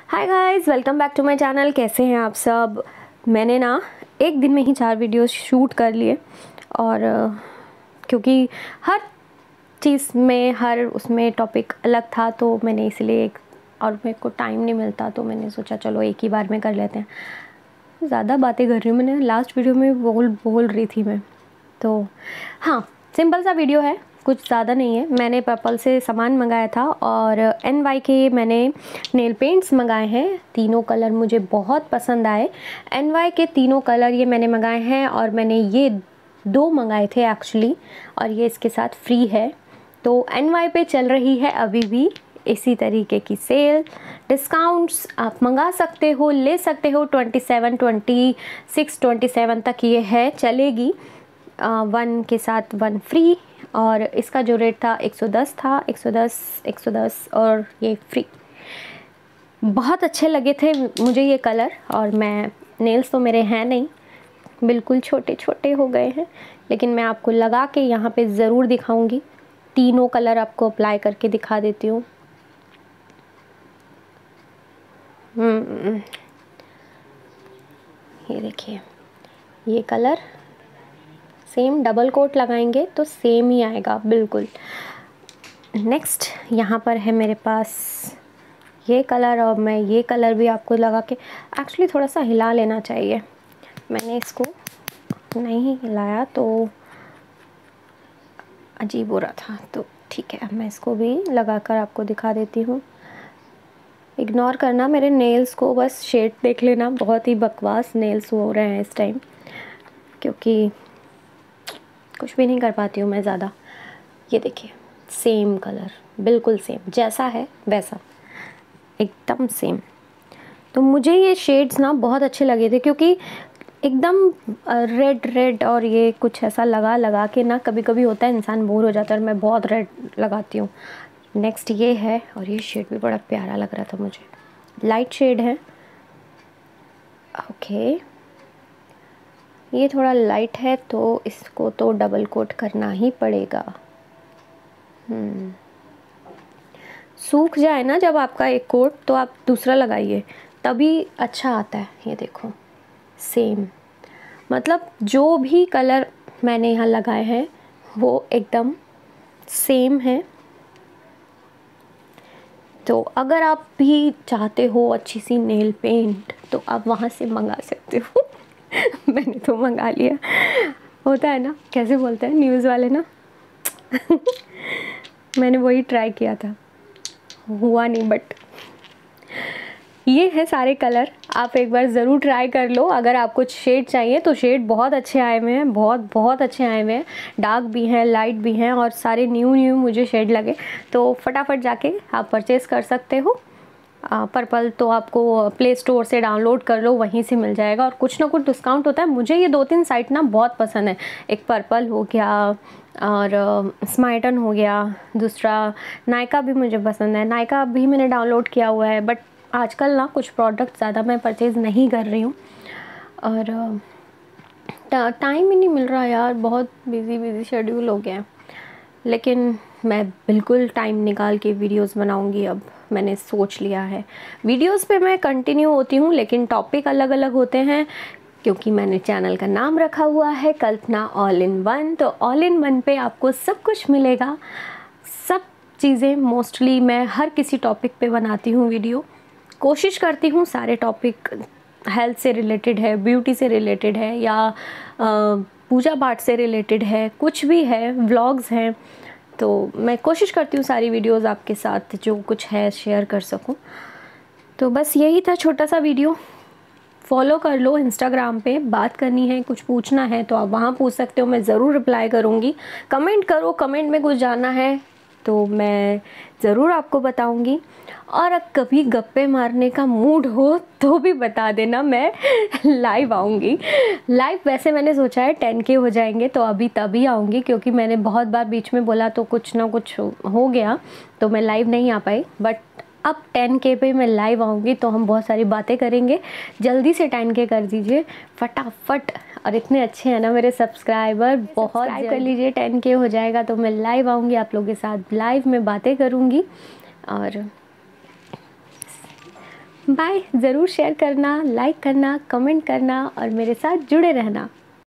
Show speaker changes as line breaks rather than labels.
Hi guys, welcome back to my channel. कैसे हैं आप सब। मैंने ना एक दिन में ही 4 वीडियोस शूट कर लिए और क्योंकि हर चीज़ में हर उसमें टॉपिक अलग था तो मैंने इसलिए और मेरे को टाइम नहीं मिलता तो मैंने सोचा चलो एक ही बार में कर लेते हैं। ज़्यादा बातें कर रही हूँ, मैंने लास्ट वीडियो में बोल रही थी मैं। तो हाँ, सिंपल सा वीडियो है, कुछ ज़्यादा नहीं है। मैंने पर्पल से सामान मंगाया था और NY के मैंने नेल पेंट्स मंगाए हैं। तीनों कलर मुझे बहुत पसंद आए। NY के तीनों कलर ये मैंने मंगाए हैं और मैंने ये 2 मंगाए थे एक्चुअली, और ये इसके साथ फ्री है। तो NY पे चल रही है अभी भी इसी तरीके की सेल। डिस्काउंट्स आप मंगा सकते हो, ले सकते हो। 27, 26, 27 तक ये है, चलेगी। 1 के साथ 1 फ्री। और इसका जो रेट था 110 था, 110 और ये फ्री। बहुत अच्छे लगे थे मुझे ये कलर। और मैं नेल्स तो मेरे हैं नहीं, बिल्कुल छोटे छोटे हो गए हैं, लेकिन मैं आपको लगा के यहाँ पे ज़रूर दिखाऊंगी। तीनों कलर आपको अप्लाई करके दिखा देती हूँ। ये देखिए, ये कलर सेम डबल कोट लगाएंगे तो सेम ही आएगा बिल्कुल। नेक्स्ट यहाँ पर है मेरे पास ये कलर, और मैं ये कलर भी आपको लगा के एक्चुअली थोड़ा सा हिला लेना चाहिए। मैंने इसको नहीं हिलाया तो अजीब हो रहा था, तो ठीक है, अब मैं इसको भी लगा कर आपको दिखा देती हूँ। इग्नोर करना मेरे नेल्स को, बस शेड देख लेना। बहुत ही बकवास नेल्स हो रहे हैं इस टाइम, क्योंकि कुछ भी नहीं कर पाती हूँ मैं ज़्यादा। ये देखिए, सेम कलर, बिल्कुल सेम, जैसा है वैसा, एकदम सेम। तो मुझे ये शेड्स ना बहुत अच्छे लगे थे, क्योंकि एकदम रेड रेड और ये कुछ ऐसा लगा के ना कभी कभी होता है इंसान बोर हो जाता है, और मैं बहुत रेड लगाती हूँ। नेक्स्ट ये है, और ये शेड भी बड़ा प्यारा लग रहा था मुझे, लाइट शेड है। ओके, ये थोड़ा लाइट है तो इसको तो डबल कोट करना ही पड़ेगा। सूख जाए ना जब आपका एक कोट, तो आप दूसरा लगाइए, तभी अच्छा आता है। ये देखो, सेम, मतलब जो भी कलर मैंने यहाँ लगाए हैं वो एकदम सेम है। तो अगर आप भी चाहते हो अच्छी सी नेल पेंट तो आप वहाँ से मंगा सकते हो। मैंने तो मंगा लिया। होता है ना, कैसे बोलते हैं न्यूज़ वाले ना। मैंने वही ट्राई किया था, हुआ नहीं, बट ये है सारे कलर। आप एक बार ज़रूर ट्राई कर लो। अगर आपको शेड चाहिए तो शेड बहुत अच्छे आए हुए हैं, बहुत अच्छे आए हुए हैं। डार्क भी हैं, लाइट भी हैं, और सारे न्यू मुझे शेड लगे। तो फटाफट जाके आप परचेज़ कर सकते हो। पर्पल तो आपको प्ले स्टोर से डाउनलोड कर लो, वहीं से मिल जाएगा, और कुछ ना कुछ डिस्काउंट होता है। मुझे ये 2-3 साइट ना बहुत पसंद है। एक पर्पल हो गया और स्मार्टन हो गया, दूसरा नायका भी मुझे पसंद है। नायका भी मैंने डाउनलोड किया हुआ है, बट आजकल ना कुछ प्रोडक्ट ज़्यादा मैं परचेज़ नहीं कर रही हूँ, और टाइम ही नहीं मिल रहा यार, बहुत बिज़ी शेड्यूल हो गया है। लेकिन मैं बिल्कुल टाइम निकाल के वीडियोस बनाऊंगी। अब मैंने सोच लिया है, वीडियोस पे मैं कंटिन्यू होती हूँ, लेकिन टॉपिक अलग अलग होते हैं, क्योंकि मैंने चैनल का नाम रखा हुआ है कल्पना ऑल इन वन। तो ऑल इन वन पे आपको सब कुछ मिलेगा, सब चीज़ें। मोस्टली मैं हर किसी टॉपिक पे बनाती हूँ वीडियो, कोशिश करती हूँ। सारे टॉपिक हेल्थ से रिलेटेड है, ब्यूटी से रिलेटेड है, या पूजा पाठ से रिलेटेड है, कुछ भी है, व्लॉग्स हैं। तो मैं कोशिश करती हूँ सारी वीडियोस आपके साथ जो कुछ है शेयर कर सकूँ। तो बस यही था छोटा सा वीडियो। फॉलो कर लो इंस्टाग्राम पे, बात करनी है, कुछ पूछना है तो आप वहाँ पूछ सकते हो, मैं ज़रूर रिप्लाई करूँगी। कमेंट करो, कमेंट में कुछ जानना है तो मैं ज़रूर आपको बताऊँगी। और कभी गप्पे मारने का मूड हो तो भी बता देना, मैं लाइव आऊँगी। लाइव वैसे मैंने सोचा है 10K हो जाएंगे तो अभी तभी आऊँगी, क्योंकि मैंने बहुत बार बीच में बोला तो कुछ ना कुछ हो गया तो मैं लाइव नहीं आ पाई। बट अब 10K पे मैं लाइव आऊँगी तो हम बहुत सारी बातें करेंगे। जल्दी से 10K कर दीजिए फटाफट। और इतने अच्छे हैं ना मेरे सब्सक्राइबर, बहुत कर लीजिए। 10K हो जाएगा तो मैं लाइव आऊँगी, आप लोगों के साथ लाइव में बातें करूँगी। और बाय। ज़रूर शेयर करना, लाइक करना, कमेंट करना और मेरे साथ जुड़े रहना।